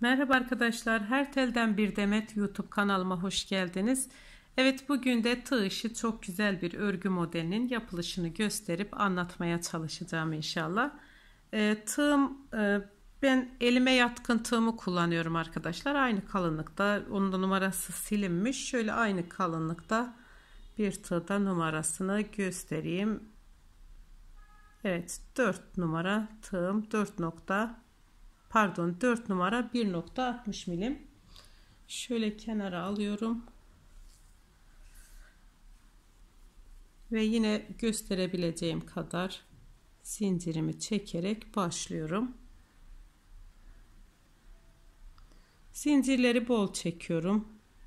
Merhaba arkadaşlar, Her Telden Bir Demet YouTube kanalıma hoş geldiniz. Evet, bugün de tığ işi çok güzel bir örgü modelinin yapılışını gösterip anlatmaya çalışacağım inşallah. Tığım, ben elime yatkın tığımı kullanıyorum arkadaşlar. Aynı kalınlıkta, onun da numarası silinmiş. Şöyle aynı kalınlıkta bir tığda numarasını göstereyim. Evet, 4 numara tığım, 4 numara 1.60 milim. Şöyle kenara alıyorum. Ve yine gösterebileceğim kadar zincirimi çekerek başlıyorum. Zincirleri bol çekiyorum.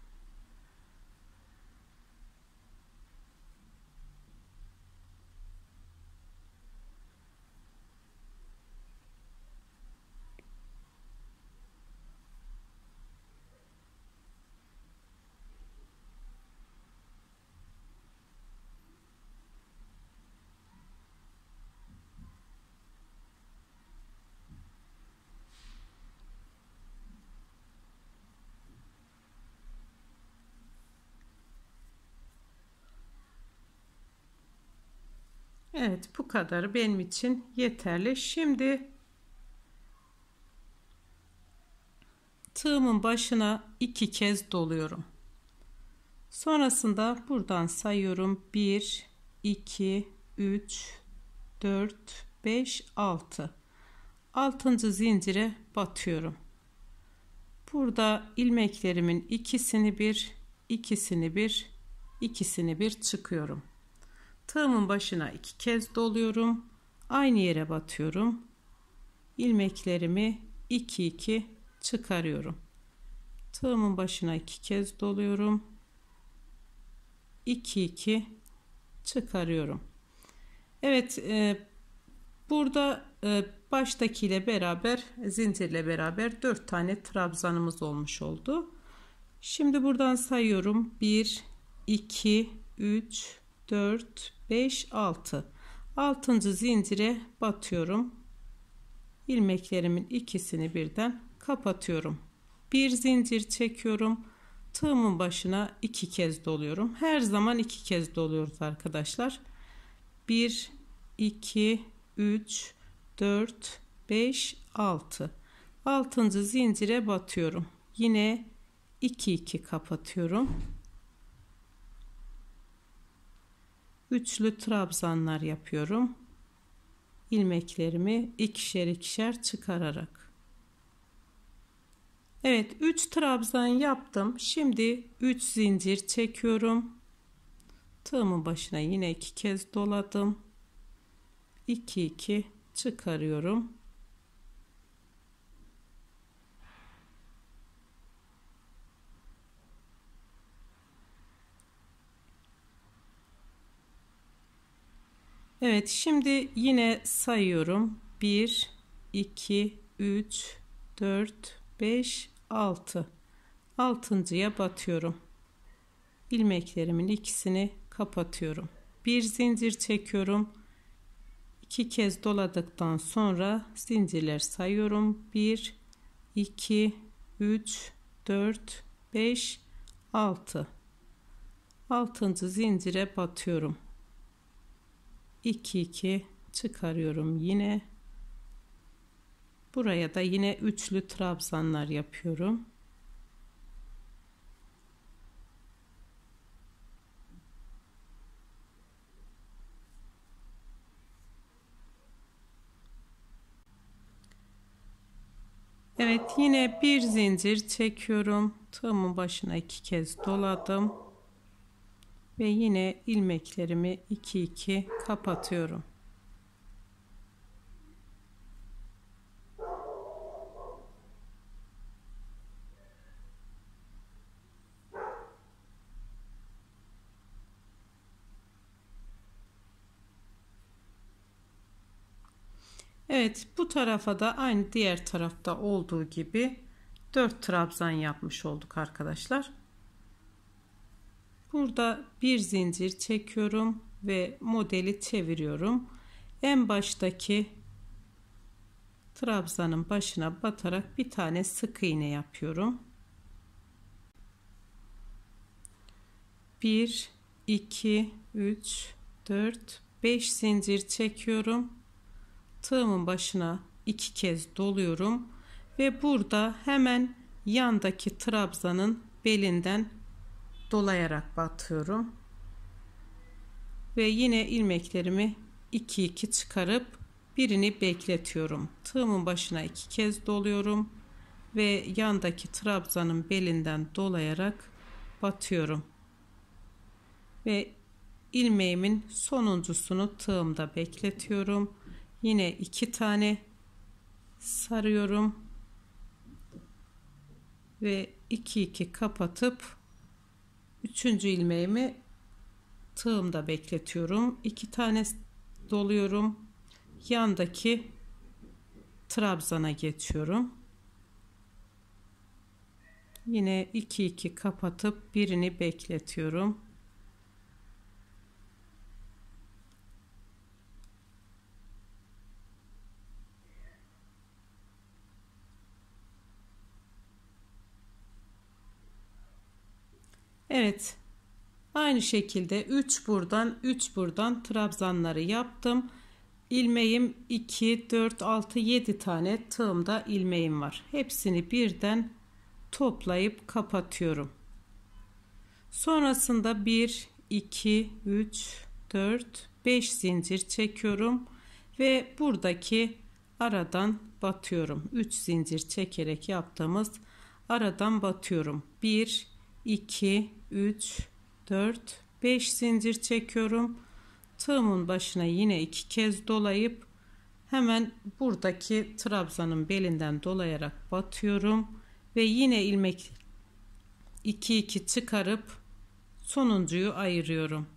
Evet, bu kadar benim için yeterli. Şimdi tığımın başına 2 kez doluyorum. Sonrasında buradan sayıyorum. 1 2 3 4 5 6. 6. zincire batıyorum. Burada ilmeklerimin ikisini bir çıkıyorum. Tığımın başına 2 kez doluyorum. Aynı yere batıyorum. İlmeklerimi 2 çıkarıyorum. Tığımın başına 2 kez doluyorum. 2 çıkarıyorum. Evet, burada baştakiyle beraber, zincirle beraber 4 tane trabzanımız olmuş oldu. Şimdi buradan sayıyorum. 1 2 3 4 5 6. 6. zincire batıyorum. İlmeklerimin ikisini birden kapatıyorum. Bir zincir çekiyorum. Tığımın başına 2 kez doluyorum. Her zaman 2 kez doluyoruz arkadaşlar. 1 2 3 4 5 6. 6. zincire batıyorum. Yine 2 kapatıyorum. Üçlü trabzanlar yapıyorum. İlmeklerimi ikişer çıkararak. Evet, 3 trabzan yaptım. Şimdi 3 zincir çekiyorum. Tığımın başına yine 2 kez doladım. 2 çıkarıyorum. Evet, şimdi yine sayıyorum. 1 2 3 4 5 6. 6.'ya batıyorum. İlmeklerimin ikisini kapatıyorum. Bir zincir çekiyorum. 2 kez doladıktan sonra zincirler sayıyorum. 1 2 3 4 5 6. 6. zincire batıyorum. 2 çıkarıyorum yine. Buraya da yine üçlü trabzanlar yapıyorum. Evet, yine bir zincir çekiyorum. Tığımın başına 2 kez doladım. Ve yine ilmeklerimi 2 kapatıyorum. Evet, bu tarafa da aynı diğer tarafta olduğu gibi 4 trabzan yapmış olduk arkadaşlar. Burada bir zincir çekiyorum ve modeli çeviriyorum. En baştaki trabzanın başına batarak bir tane sık iğne yapıyorum. 1 2 3 4 5 zincir çekiyorum. Tığımın başına 2 kez doluyorum ve burada hemen yandaki trabzanın belinden dolayarak batıyorum. Ve yine ilmeklerimi 2 çıkarıp birini bekletiyorum. Tığımın başına 2 kez doluyorum ve yandaki trabzanın belinden dolayarak batıyorum. Ve ilmeğimin sonuncusunu tığımda bekletiyorum. Yine 2 tane sarıyorum ve 2 kapatıp 3. ilmeğimi tığımda bekletiyorum. 2 tane doluyorum. Yandaki trabzana geçiyorum. Yine 2 kapatıp birini bekletiyorum. Evet. Aynı şekilde 3 buradan 3 buradan trabzanları yaptım. İlmeğim 2 4 6 7 tane tığımda ilmeğim var. Hepsini birden toplayıp kapatıyorum. Sonrasında 1 2 3 4 5 zincir çekiyorum ve buradaki aradan batıyorum. 3 zincir çekerek yaptığımız aradan batıyorum. 1 2 3 4 5 zincir çekiyorum. Tığımın başına yine 2 kez dolayıp hemen buradaki trabzanın belinden dolayarak batıyorum ve yine ilmek 2 çıkarıp sonuncuyu ayırıyorum.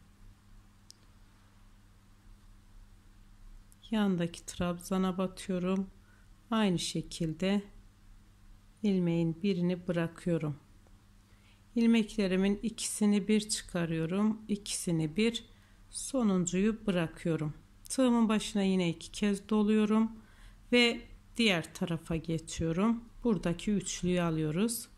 Yandaki trabzana batıyorum. Aynı şekilde ilmeğin birini bırakıyorum. İlmeklerimin ikisini bir çıkarıyorum. İkisini bir, sonuncuyu bırakıyorum. Tığımın başına yine 2 kez doluyorum ve diğer tarafa geçiyorum. Buradaki üçlüyü alıyoruz.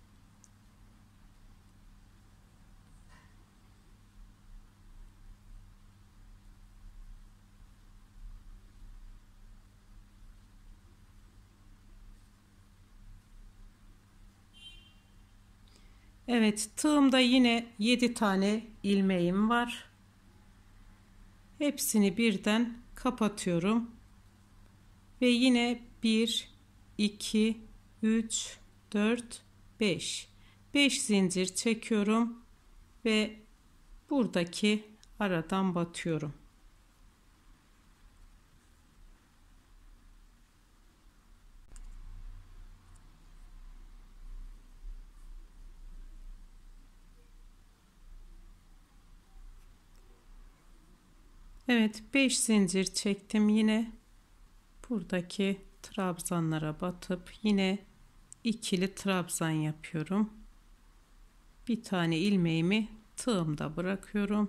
Evet, tığımda yine 7 tane ilmeğim var. Hepsini birden kapatıyorum. Ve yine 1 2 3 4 5 zincir çekiyorum ve buradaki aradan batıyorum. Evet, 5 zincir çektim. Yine buradaki trabzanlara batıp yine ikili trabzan yapıyorum. Bir tane ilmeğimi tığımda bırakıyorum.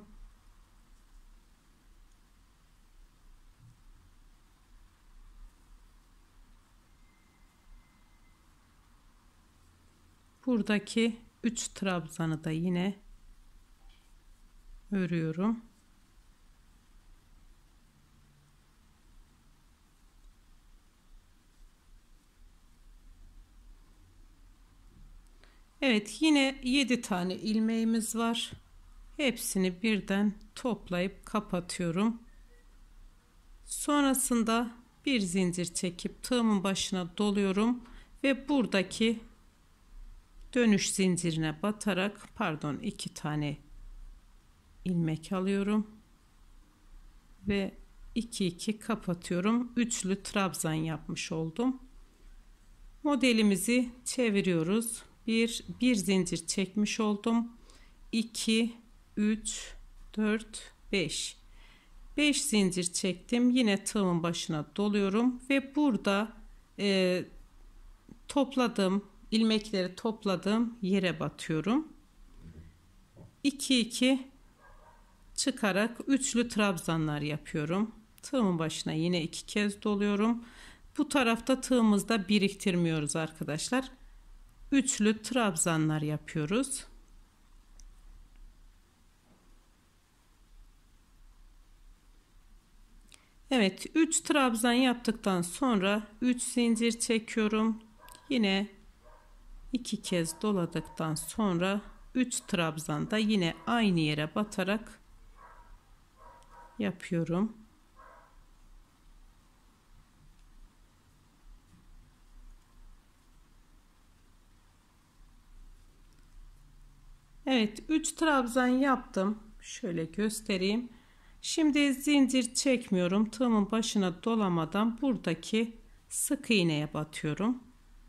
Buradaki 3 trabzanı da yine örüyorum. Evet, yine 7 tane ilmeğimiz var. Hepsini birden toplayıp kapatıyorum. Sonrasında bir zincir çekip tığımın başına doluyorum ve buradaki dönüş zincirine batarak 2 tane ilmek alıyorum ve 2 kapatıyorum. Üçlü trabzan yapmış oldum. Modelimizi çeviriyoruz. Bir zincir çekmiş oldum. 2 3 4 5 zincir çektim. Yine tığımın başına doluyorum ve burada ilmekleri topladığım yere batıyorum. 2 çıkarak üçlü trabzanlar yapıyorum. Tığımın başına yine 2 kez doluyorum. Bu tarafta tığımızda biriktirmiyoruz arkadaşlar. Üçlü trabzanlar yapıyoruz. Evet, 3 trabzan yaptıktan sonra 3 zincir çekiyorum. Yine 2 kez doladıktan sonra 3 trabzan da yine aynı yere batarak yapıyorum. Evet, 3 trabzan yaptım. Şöyle göstereyim. Şimdi zincir çekmiyorum. Tığımın başına dolamadan buradaki sık iğneye batıyorum.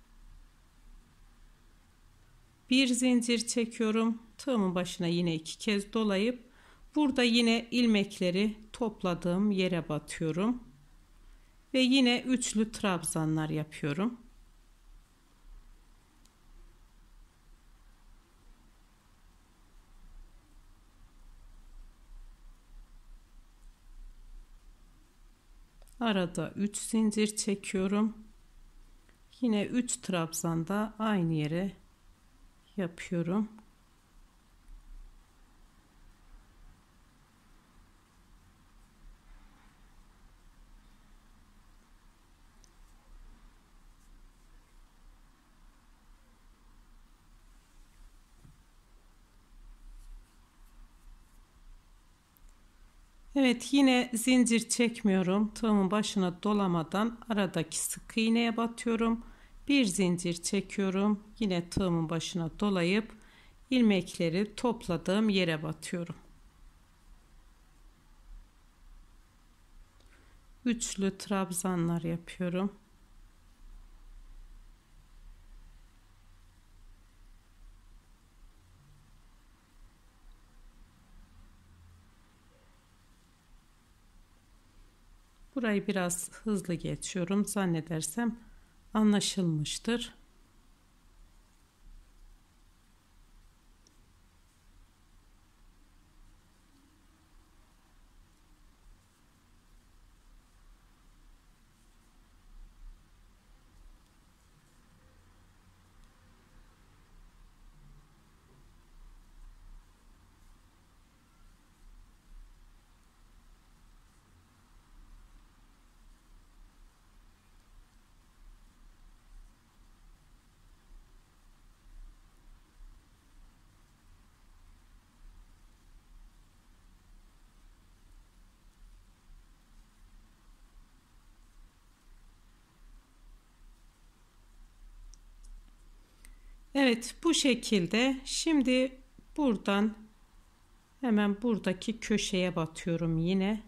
Bir zincir çekiyorum. Tığımın başına yine 2 kez dolayıp burada yine ilmekleri topladığım yere batıyorum. Ve yine üçlü trabzanlar yapıyorum. Arada 3 zincir çekiyorum. Yine 3 trabzan da aynı yere yapıyorum. Evet, yine zincir çekmiyorum. Tığımın başına dolamadan aradaki sık iğneye batıyorum. Bir zincir çekiyorum. Yine tığımın başına dolayıp ilmekleri topladığım yere batıyorum. Üçlü trabzanlar yapıyorum. Burayı biraz hızlı geçiyorum. Zannedersem anlaşılmıştır. Evet, bu şekilde. Şimdi buradan hemen buradaki köşeye batıyorum yine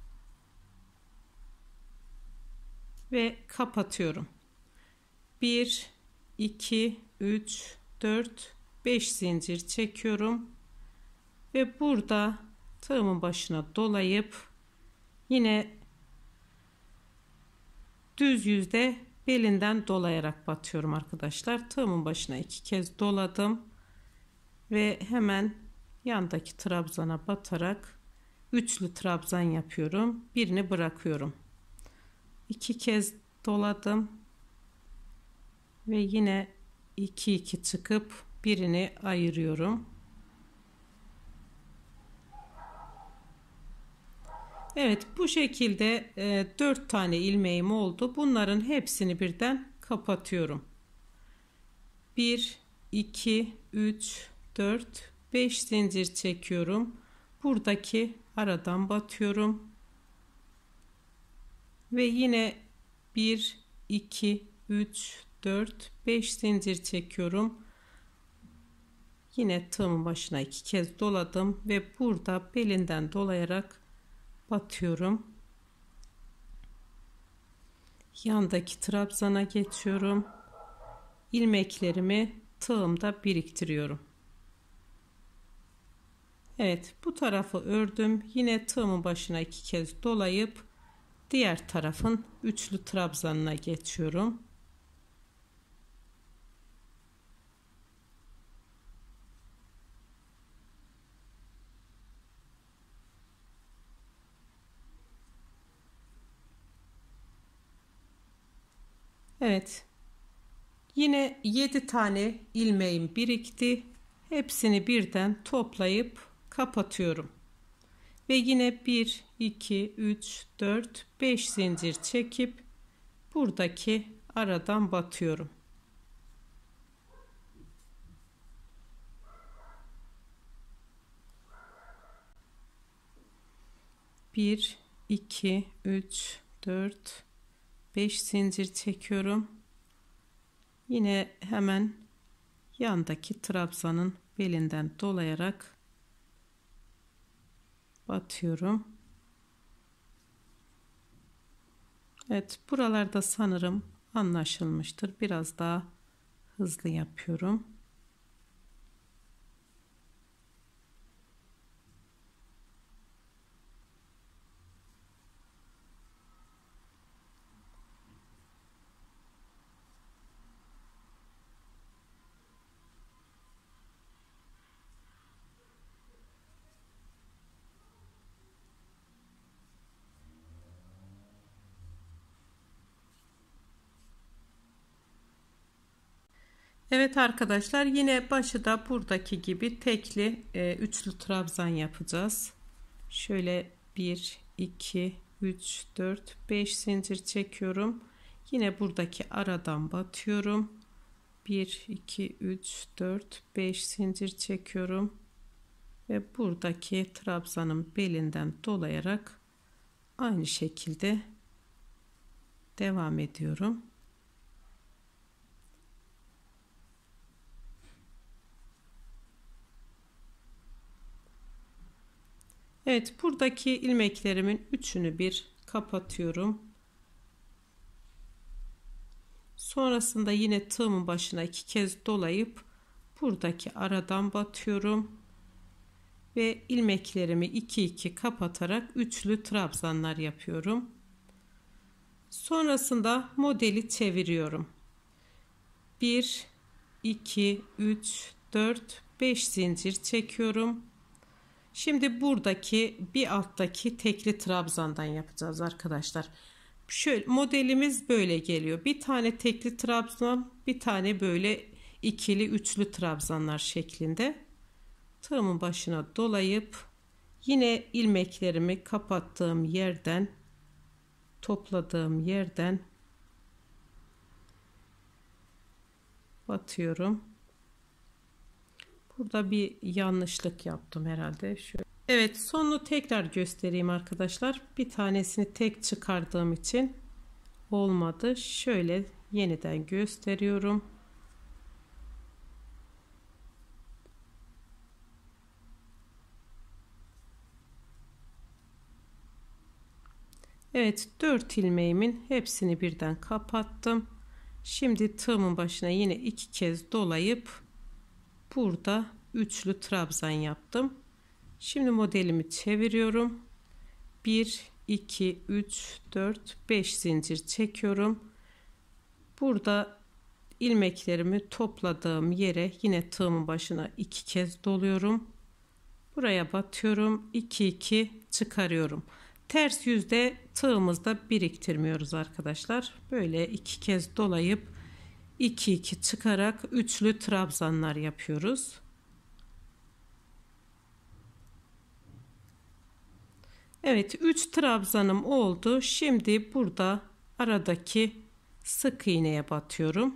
ve kapatıyorum. 1 2 3 4 5 zincir çekiyorum ve burada tığımın başına dolayıp yine düz yüzde belinden dolayarak batıyorum arkadaşlar. Tığımın başına 2 kez doladım ve hemen yandaki trabzana batarak üçlü trabzan yapıyorum. Birini bırakıyorum. 2 kez doladım ve yine 2 2 çıkıp birini ayırıyorum. Evet, bu şekilde 4 tane ilmeğim oldu. Bunların hepsini birden kapatıyorum. 1 2 3 4 5 zincir çekiyorum. Buradaki aradan batıyorum. Ve yine 1 2 3 4 5 zincir çekiyorum. Yine tığımın başına 2 kez doladım ve burada belinden dolayarak batıyorum. Yandaki trabzana geçiyorum. İlmeklerimi tığımda biriktiriyorum. Evet, bu tarafı ördüm. Yine tığımın başına 2 kez dolayıp diğer tarafın üçlü trabzanına geçiyorum. Evet. Yine 7 tane ilmeğim birikti. Hepsini birden toplayıp kapatıyorum. Ve yine 1, 2, 3, 4, 5 zincir çekip buradaki aradan batıyorum. 1, 2, 3, 4, 5 zincir çekiyorum. Yine hemen yandaki trabzanın belinden dolayarak batıyorum. Evet, buralarda sanırım anlaşılmıştır. Biraz daha hızlı yapıyorum. Evet arkadaşlar, yine başı da buradaki gibi tekli üçlü trabzan yapacağız. Şöyle 1, 2, 3, 4, 5 zincir çekiyorum. Yine buradaki aradan batıyorum. 1, 2, 3, 4, 5 zincir çekiyorum. Ve buradaki trabzanın belinden dolayarak aynı şekilde devam ediyorum. Evet, buradaki ilmeklerimin üçünü bir kapatıyorum. Sonrasında yine tığımın başına 2 kez dolayıp buradaki aradan batıyorum ve ilmeklerimi 2 kapatarak üçlü trabzanlar yapıyorum. Sonrasında modeli çeviriyorum. 1, 2, 3, 4, 5 zincir çekiyorum. Şimdi buradaki bir alttaki tekli trabzandan yapacağız arkadaşlar. Şöyle modelimiz böyle geliyor. Bir tane tekli trabzan, bir tane böyle ikili üçlü trabzanlar şeklinde. Tığımın başına dolayıp yine ilmeklerimi kapattığım yerden, topladığım yerden batıyorum. Burada bir yanlışlık yaptım herhalde. Şöyle. Evet, sonunu tekrar göstereyim arkadaşlar. Bir tanesini tek çıkardığım için olmadı. Şöyle yeniden gösteriyorum. Evet, 4 ilmeğimin hepsini birden kapattım. Şimdi tığımın başına yine 2 kez dolayıp burada üçlü trabzan yaptım. Şimdi modelimi çeviriyorum. 1, 2, 3, 4, 5 zincir çekiyorum. Burada ilmeklerimi topladığım yere yine tığımın başına 2 kez doluyorum. Buraya batıyorum. 2 çıkarıyorum. Ters yüzde tığımızda biriktirmiyoruz arkadaşlar. Böyle 2 kez dolayıp 2 çıkarak üçlü trabzanlar yapıyoruz. Evet, 3 trabzanım oldu. Şimdi burada aradaki sık iğneye batıyorum.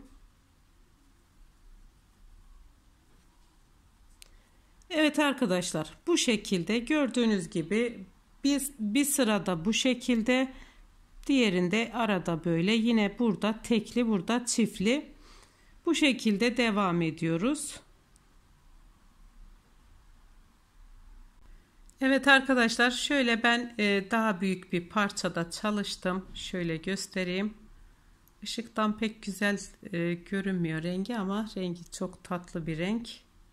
Evet arkadaşlar, bu şekilde gördüğünüz gibi bir sırada bu şekilde, diğerinde arada böyle, yine burada tekli, burada çiftli, bu şekilde devam ediyoruz. Evet arkadaşlar, şöyle ben daha büyük bir parçada çalıştım. Şöyle göstereyim. Işıktan pek güzel görünmüyor rengi, ama rengi çok tatlı bir renk.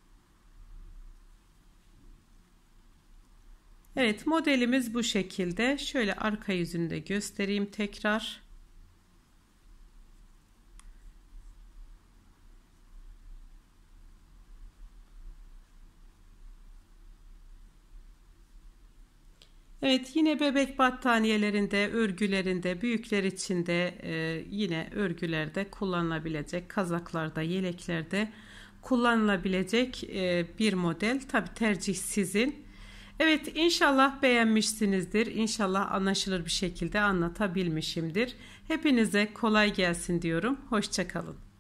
Evet, modelimiz bu şekilde. Şöyle arka yüzünü de göstereyim tekrar. Evet, yine bebek battaniyelerinde, örgülerinde, büyükler için de yine örgülerde kullanılabilecek, kazaklarda, yeleklerde kullanılabilecek bir model. Tabi tercih sizin. Evet, inşallah beğenmişsinizdir. İnşallah anlaşılır bir şekilde anlatabilmişimdir. Hepinize kolay gelsin diyorum. Hoşça kalın.